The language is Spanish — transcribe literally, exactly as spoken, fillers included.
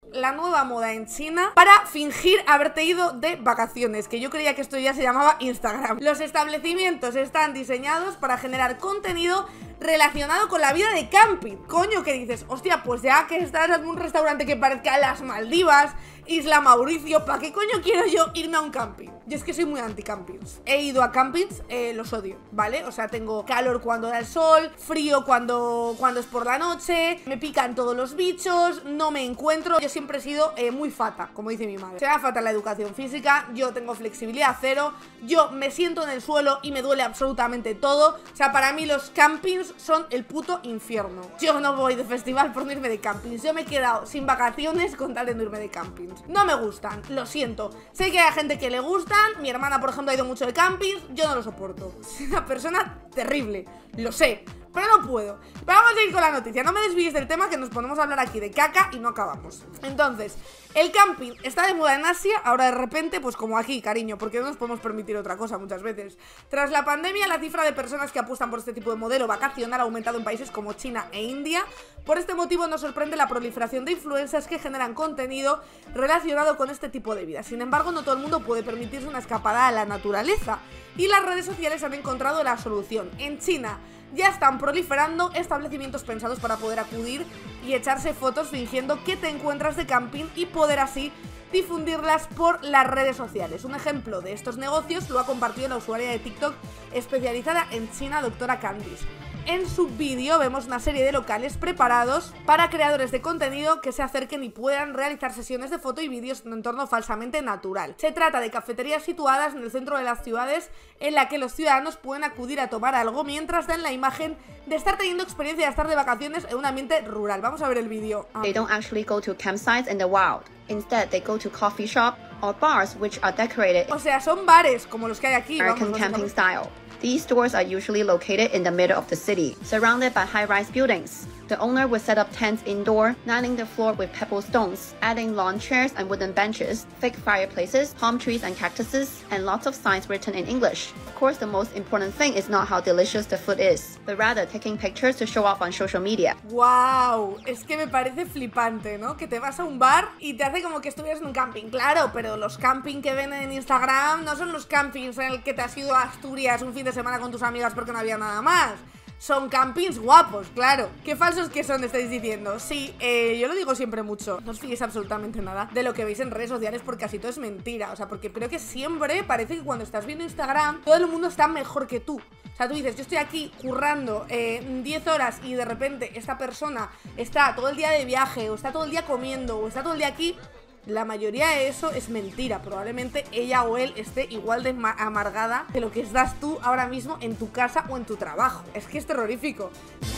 la nueva moda en China para fingir haberte ido de vacaciones, que yo creía que esto ya se llamaba Instagram. Los establecimientos están diseñados para generar contenido relacionado con la vida de camping. Coño, ¿qué dices? Hostia, pues ya que estás en un restaurante que parezca las Maldivas, Isla Mauricio, ¿para qué coño quiero yo irme a un camping? Yo es que soy muy anti-campings. He ido a campings, eh, los odio, ¿vale? O sea, tengo calor cuando da el sol, frío cuando, cuando es por la noche, me pican todos los bichos, no me encuentro. Yo siempre he sido eh, muy fata, como dice mi madre. Se me da fatal la educación física, yo tengo flexibilidad cero, yo me siento en el suelo y me duele absolutamente todo. O sea, para mí los campings son el puto infierno. Yo no voy de festival por no irme de campings. Yo me he quedado sin vacaciones con tal de no irme de campings. No me gustan, lo siento. Sé que hay gente que le gustan. Mi hermana, por ejemplo, ha ido mucho de campings. Yo no lo soporto. Soy una persona terrible, lo sé, pero no puedo. Pero vamos a ir con la noticia. No me desvíes del tema, que nos ponemos a hablar aquí de caca y no acabamos. Entonces, el camping está de moda en Asia. Ahora de repente, pues como aquí, cariño, porque no nos podemos permitir otra cosa muchas veces. Tras la pandemia, la cifra de personas que apuestan por este tipo de modelo vacacional ha aumentado en países como China e India. Por este motivo nos sorprende la proliferación de influencers que generan contenido relacionado con este tipo de vida. Sin embargo, no todo el mundo puede permitirse una escapada a la naturaleza, y las redes sociales han encontrado la solución. En China ya están proliferando establecimientos pensados para poder acudir y echarse fotos fingiendo que te encuentras de camping y poder así difundirlas por las redes sociales. Un ejemplo de estos negocios lo ha compartido la usuaria de TikTok especializada en China, doctora Candice. En su vídeo vemos una serie de locales preparados para creadores de contenido que se acerquen y puedan realizar sesiones de foto y vídeos en un entorno falsamente natural. Se trata de cafeterías situadas en el centro de las ciudades en la que los ciudadanos pueden acudir a tomar algo mientras dan la imagen de estar teniendo experiencia de estar de vacaciones en un ambiente rural. Vamos a ver el vídeo. They don't actually go to campsites in the wild. Instead, they go to coffee shop or bars which are decorated. O sea, son bares como los que hay aquí. American Vamos, camping style. These stores are usually located in the middle of the city, surrounded by high-rise buildings. The owner will set up tents indoor, lining the floor with pebble stones, adding lawn chairs and wooden benches, fake fireplaces, palm trees and cactuses, and lots of signs written in English. Of course, the most important thing is not how delicious the food is, but rather taking pictures to show off on social media. ¡Wow! Es que me parece flipante, ¿no? Que te vas a un bar y te hace como que estuvieras en un camping. Claro, pero los camping que venden en Instagram no son los campings en el que te has ido a Asturias un fin de semana con tus amigas porque no había nada más. Son campings guapos, claro. ¿Qué falsos que son, estáis diciendo? Sí, eh, yo lo digo siempre mucho. No os fiéis absolutamente nada de lo que veis en redes sociales, porque casi todo es mentira. O sea, porque creo que siempre parece que cuando estás viendo Instagram todo el mundo está mejor que tú. O sea, tú dices, yo estoy aquí currando eh, diez horas y de repente esta persona está todo el día de viaje, o está todo el día comiendo, o está todo el día aquí. La mayoría de eso es mentira. Probablemente ella o él esté igual de amargada de lo que estás tú ahora mismo en tu casa o en tu trabajo. Es que es terrorífico.